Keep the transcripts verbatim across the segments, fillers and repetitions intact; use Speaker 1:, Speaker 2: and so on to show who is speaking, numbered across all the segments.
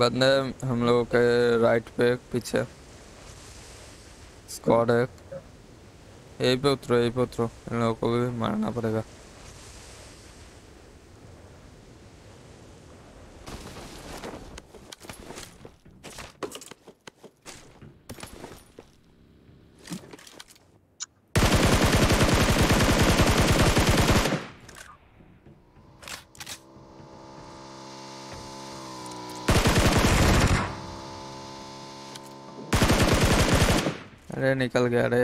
Speaker 1: बंदे हम लोगों के राइट पे पीछे स्क्वाड है। यहीं पे उतरो, यहीं पे उतरो, इन लोगों को भी मारना पड़ेगा। अरे निकल गया रे।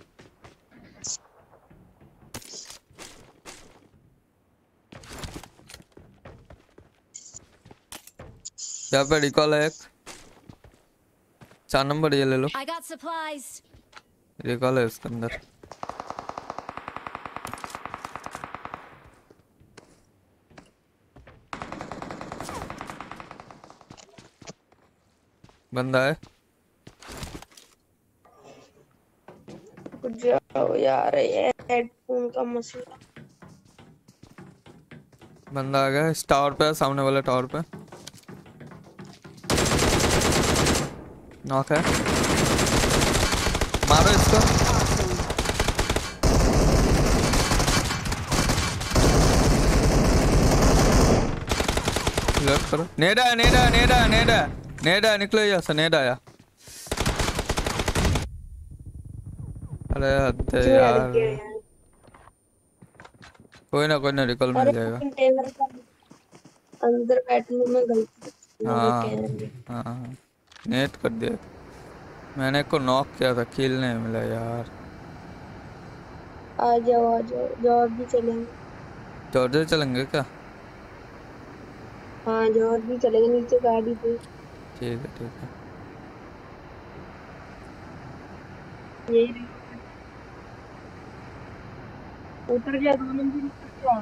Speaker 1: यहाँ पे रिकॉल है एक, चार नंबर ये ले लो।
Speaker 2: I got supplies.
Speaker 1: रिकॉल है उसके अंदर। बंदा है।
Speaker 3: जाओ यार, ये हेडफोन का मसला।
Speaker 1: बंदा आ गया, इस टावर पे, सामने वाले टावर पे नॉक है। मारो इसको। लेफ्ट करो। नेडा नेडा नेडा नेडा नेडा निकलो यहाँ से, नेडा आया। अरे हद है यार। कोई ना कोई ना रिकॉल मिल जाएगा।
Speaker 3: कंटेनर का अंदर बैठने में गलती।
Speaker 1: हाँ हाँ, नेट कर दिया मैंने, को नॉक किया था, किल नहीं मिला यार।
Speaker 3: आ जाओ आ जाओ, जॉब भी चलेंगे।
Speaker 1: जॉर्जिया चलेंगे क्या?
Speaker 3: हाँ जॉब भी चलेंगे, नीचे गाड़ी पे।
Speaker 1: ठीक है ठीक है।
Speaker 3: यही उतर गया, दो नंबर उतर गया।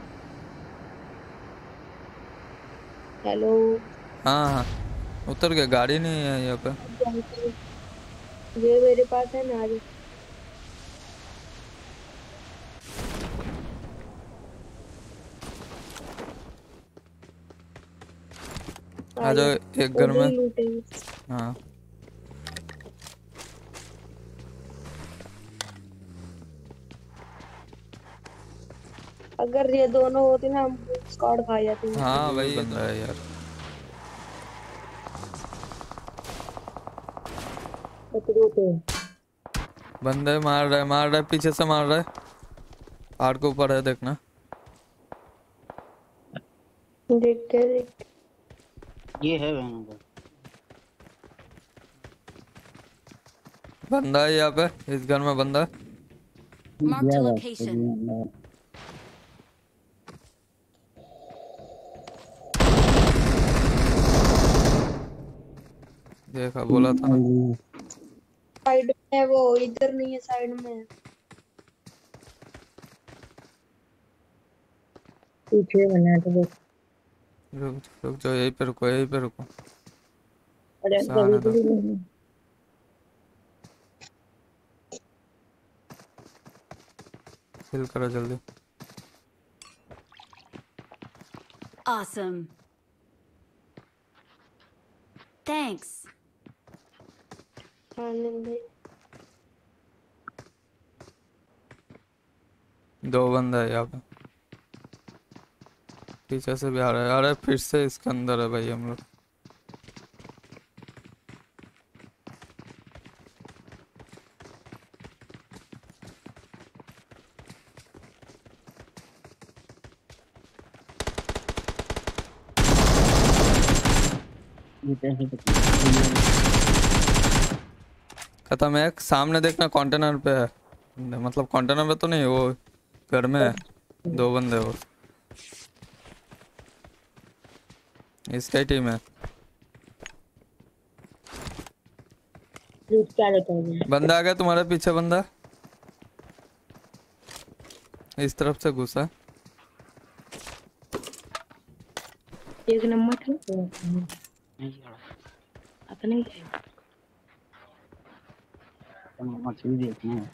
Speaker 3: हेलो।
Speaker 1: हाँ हाँ उतर गया, गाड़ी नहीं है यहाँ पे।
Speaker 3: ये मेरे पास है ना, आज
Speaker 1: आ जाओ एक घर में। हाँ
Speaker 3: अगर ये दोनों होते ना, हम स्क्वाड खा जाते।
Speaker 1: हाँ वही बंदा है यार। बंदे मार रहा है, मार रहा है, पीछे से मार रहा है। पहाड़ के ऊपर है, देखना।
Speaker 3: देख के देख,
Speaker 4: ये है वहाँ
Speaker 1: बंदा है यहाँ पे, इस घर में बंदा है।
Speaker 2: Marked a location.
Speaker 1: देखा, बोला था ना।
Speaker 3: साइड में है वो, इधर नहीं है, साइड में है। पीछे बना तो देख।
Speaker 1: रुक रुक जाओ, यहीं पे रुको, यहीं पे रुको।
Speaker 3: अरे
Speaker 1: आने दो, किल करो जल्दी।
Speaker 2: Awesome. Thanks.
Speaker 1: दो बंदा है यहाँ पे, पीछे से भी आ रहा है। अरे फिर से इसके अंदर है भाई हम लोग। खत्म है। सामने देखना, कंटेनर पे है, मतलब कंटेनर पे तो नहीं, वो घर में है। दो बंदे वो, इसका ही टीम है। बंदा आ गया तुम्हारे पीछे, बंदा इस तरफ से घुसा।
Speaker 3: एक नंबर था अपने
Speaker 4: मछली देखना है।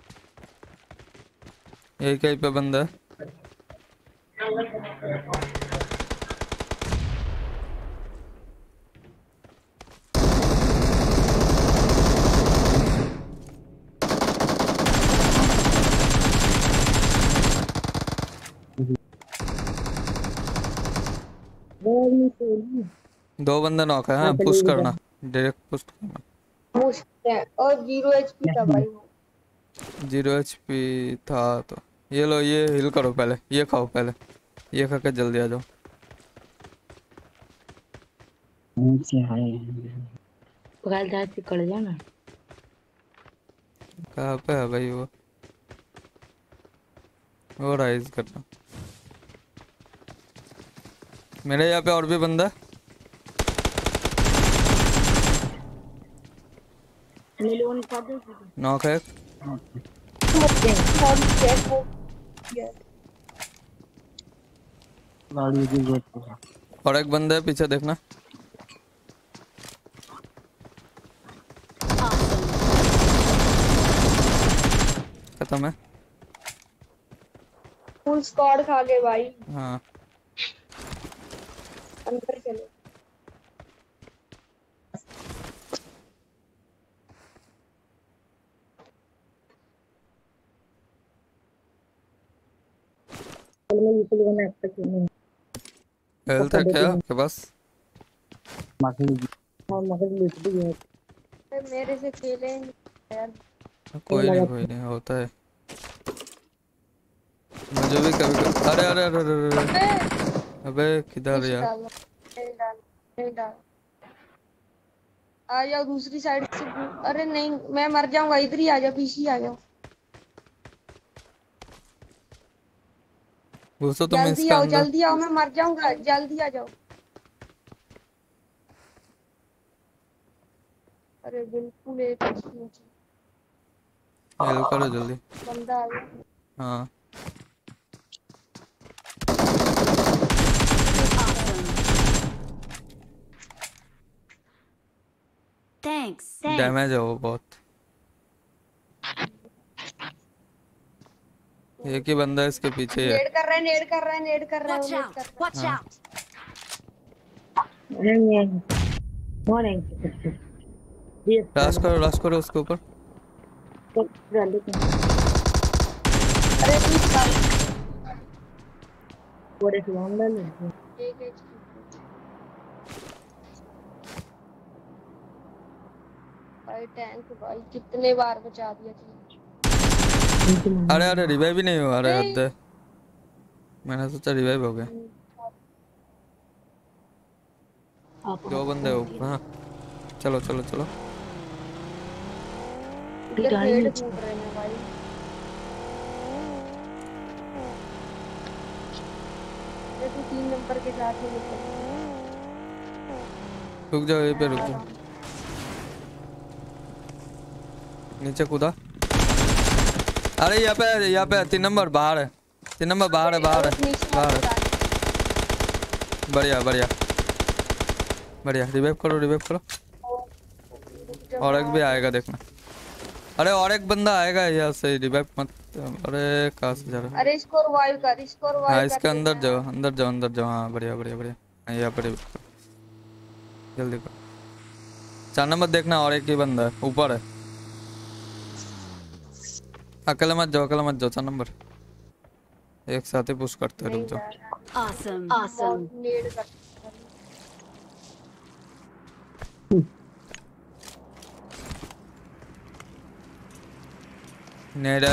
Speaker 1: एक ही पे बंदा है। दो बंदे नॉक है, हाँ
Speaker 3: हाँ,
Speaker 1: पुश
Speaker 3: चलिए
Speaker 1: करना, डायरेक्ट पुश करना।
Speaker 3: मुश्किल है और जीरो एचपी था भाई वो।
Speaker 1: जीरो एच पी था तो ये लो, ये हिल करो पहले, ये खाओ पहले, ये खा के जल्दी आ जाओ।
Speaker 4: नीचे है
Speaker 3: पकड़ दांत से कट जाना।
Speaker 1: कहाँ पे है भाई वो वो राइज करना। मेरे यहाँ पे और भी बंदा है।
Speaker 3: मिलियन का दो
Speaker 1: नॉक है।
Speaker 4: गाड़ी की गेट पे है।
Speaker 1: और एक बंदा है पीछे देखना। खत्म है।
Speaker 3: फुल स्क्वाड खा गए भाई।
Speaker 1: हाँ
Speaker 3: अंदर चलो।
Speaker 1: हेल्थ है क्या आपके पास?
Speaker 4: मछली
Speaker 3: मेरे से खेले यार।
Speaker 1: कोई नहीं कोई नहीं, होता है। मुझे भी कभी कभी अरे अरे अरे अरे अरे अबे किधर यार?
Speaker 3: नहीं डाल नहीं डाल। आ जाओ दूसरी साइड से। अरे नहीं मैं मर जाऊंगा, इधर ही आ जाओ, पीछे ही आ जाओ।
Speaker 1: घुसो तुम
Speaker 3: जल्दी
Speaker 1: इसके
Speaker 3: आओ
Speaker 1: अंदर।
Speaker 3: जल्दी आओ, मैं मर जाऊंगा, जल्दी आ जाओ। अरे बिल्कुल एक
Speaker 1: हेल्प करो जल्दी।
Speaker 3: बंदा आ गया।
Speaker 1: हाँ
Speaker 2: Thanks. Thanks.
Speaker 1: डैमेज है वो बहुत। एक ही बंदा इसके पीछे ही है।
Speaker 3: नेड कर रहा है नेड कर रहा है नेड कर रहा है
Speaker 2: Watch
Speaker 3: वो नेड
Speaker 2: out.
Speaker 3: कर रहा
Speaker 2: Watch
Speaker 1: हाँ।
Speaker 2: out.
Speaker 1: रश करो रश करो उसके ऊपर।
Speaker 3: है। अरे प्लीज डाल। एक एक भाई टैंक भाई कितने बार बचा दिया तुमने।
Speaker 1: अरे अरे रिवाइव भी नहीं हुआ। अरे हद है। मैंने सोचा रिवाइव हो गया। दो बंदे हो ऊपर। हाँ चलो चलो चलो।
Speaker 3: इधर पेड़ कूद रहे हैं भाई। ये तो तीन नंबर के साथ में निकल।
Speaker 1: रुक जाओ यहीं पे रुक जाओ। नीचे कूदा। अरे यहाँ पे यहाँ पे तीन नंबर बाहर है। तीन नंबर बाहर है बाहर है बाहर है। बढ़िया बढ़िया बढ़िया। रिवाइव करो रिवाइव करो। और एक भी आएगा देखना। अरे और एक बंदा आएगा यहाँ से, रिवाइव मत। अरे कहाँ से जा रहा है?
Speaker 3: अरे इसको रिवाइव कर इसको रिवाइव कर।
Speaker 1: हाँ इसके अंदर जाओ अंदर जाओ अंदर जाओ। हाँ बढ़िया बढ़िया बढ़िया। हाँ, यहाँ पर revive करो। जल्दी करो। चार नंबर देखना और एक ही बंदा है ऊपर है। अकेले मत जाओ अकेले मत जाओ। चार नंबर एक साथ ही पुश करते हैं, रुक जाओ।
Speaker 2: Awesome. Awesome.
Speaker 3: नेड कर।
Speaker 1: नेड़ा।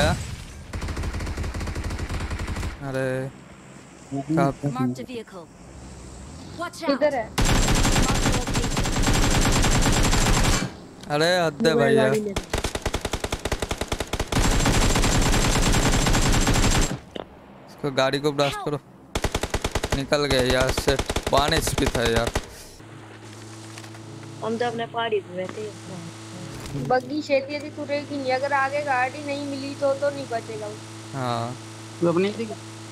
Speaker 1: अरे कहाँ पे?
Speaker 2: Marked a vehicle. Watch out.
Speaker 3: इधर है।
Speaker 2: Marked a location.
Speaker 1: अरे हद है भाई यार। इसको गाड़ी को ब्लास्ट करो। निकल गया यार से। वन एचपी था यार।
Speaker 3: हम तो अपने पहाड़ी पे बैठे हैं। बग्गी शेती थी तुरेगी नहीं, अगर आगे गाड़ी नहीं मिली तो तो नहीं बचेगा वो।
Speaker 1: हाँ
Speaker 4: तू अपनी थी।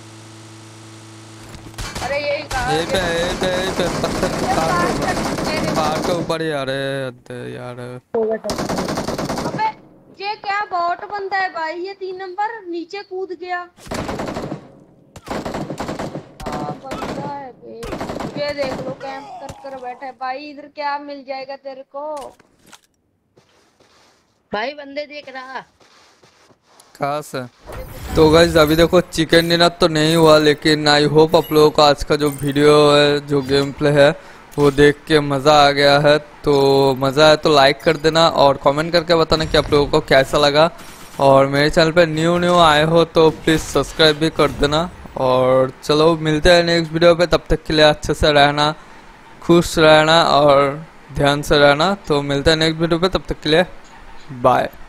Speaker 3: अरे यही कहा
Speaker 1: यही पे यही पे यही पे पत्थर के पहाड़ के पहाड़ के ऊपर ही। अरे हद है यार।
Speaker 3: अबे ये क्या बॉट बंदा है भाई, ये तीन नंबर नीचे कूद गया। आ, बंदा है बे। ये देख लो कैंप कर कर बैठा है भाई। इधर क्या मिल जाएगा तेरे को भाई, बंदे देख रहा।
Speaker 1: कहाँ से? तो गाइस अभी देखो चिकन डिनर तो नहीं हुआ, लेकिन आई होप आप लोगों को आज का जो वीडियो है जो गेम प्ले है वो देख के मज़ा आ गया है। तो मज़ा आया तो लाइक कर देना और कमेंट करके बताना कि आप लोगों को कैसा लगा। और मेरे चैनल पे न्यू न्यू आए हो तो प्लीज़ सब्सक्राइब भी कर देना। और चलो मिलते हैं नेक्स्ट वीडियो पे, तब तक के लिए अच्छे से रहना, खुश रहना और ध्यान से रहना। तो मिलते हैं नेक्स्ट वीडियो पे, तब तक के लिए बाय।